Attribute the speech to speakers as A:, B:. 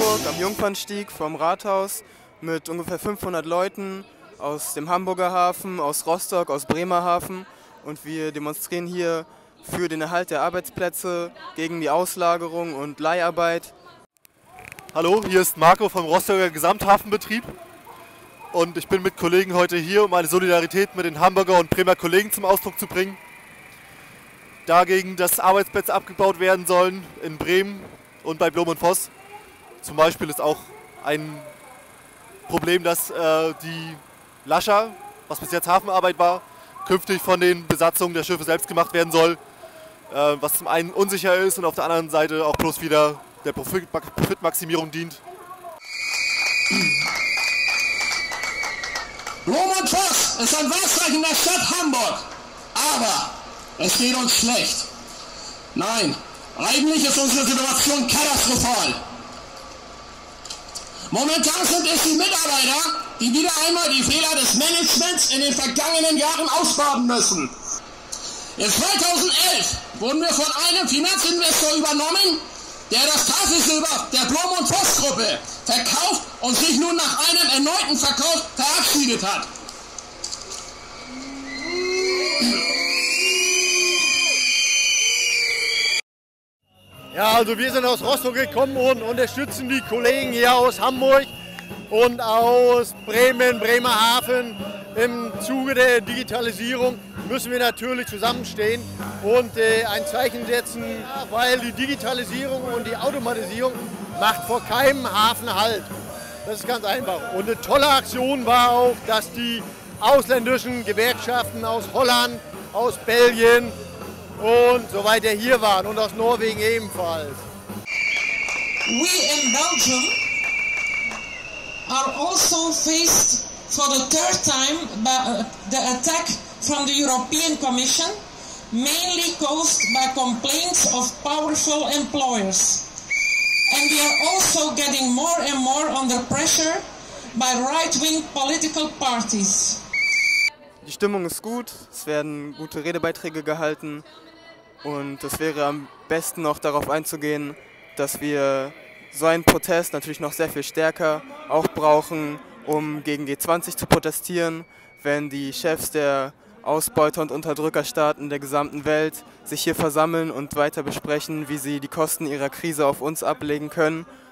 A: Hamburg am Jungfernstieg vorm Rathaus mit ungefähr 500 Leuten aus dem Hamburger Hafen, aus Rostock, aus Bremerhaven. Und wir demonstrieren hier für den Erhalt der Arbeitsplätze, gegen die Auslagerung und Leiharbeit.
B: Hallo, hier ist Marco vom Rostocker Gesamthafenbetrieb und ich bin mit Kollegen heute hier, um eine Solidarität mit den Hamburger und Bremer Kollegen zum Ausdruck zu bringen. Dagegen, dass Arbeitsplätze abgebaut werden sollen in Bremen und bei Blom und Voss. Zum Beispiel ist auch ein Problem, dass die Lascher, was bis jetzt Hafenarbeit war, künftig von den Besatzungen der Schiffe selbst gemacht werden soll, was zum einen unsicher ist und auf der anderen Seite auch bloß wieder der Profitmaximierung dient.
C: Blom und Voss ist ein Wahrzeichen der Stadt Hamburg, aber es geht uns schlecht. Nein, eigentlich ist unsere Situation katastrophal. Momentan sind es die Mitarbeiter, die wieder einmal die Fehler des Managements in den vergangenen Jahren ausbaden müssen. In 2011 wurden wir von einem Finanzinvestor übernommen, der das Tafelsilber der Blom und Voss Gruppe verkauft und sich nun nach einem erneuten Verkauf verabschiedet hat.
D: Ja, also wir sind aus Rostock gekommen und unterstützen die Kollegen hier aus Hamburg und aus Bremen, Bremerhaven. Im Zuge der Digitalisierung müssen wir natürlich zusammenstehen und ein Zeichen setzen, weil die Digitalisierung und die Automatisierung macht vor keinem Hafen Halt. Das ist ganz einfach. Und eine tolle Aktion war auch, dass die ausländischen Gewerkschaften aus Holland, aus Belgien und so weiter hier waren und aus Norwegen ebenfalls.
E: We in Belgium are also faced for the third time by the attack from the European Commission, mainly caused by complaints of powerful employers. And we are also getting more and more under pressure by right-wing political parties.
A: Die Stimmung ist gut, es werden gute Redebeiträge gehalten und es wäre am besten noch darauf einzugehen, dass wir so einen Protest natürlich noch sehr viel stärker auch brauchen, um gegen G20 zu protestieren, wenn die Chefs der Ausbeuter- und Unterdrückerstaaten der gesamten Welt sich hier versammeln und weiter besprechen, wie sie die Kosten ihrer Krise auf uns ablegen können.